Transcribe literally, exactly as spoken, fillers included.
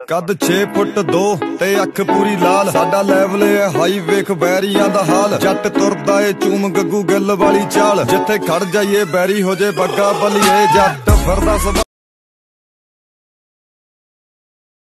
कद छे फुट दो ते अख पूरी लाल, साडा लेवल है हाई वेख बैरियां दा हाल। जट तुरदा ए चूम गग्गू गिल वाली चाल, जिथे खड़ जाइए बैरी हो जे बग्गा बलिए। जट फिरदा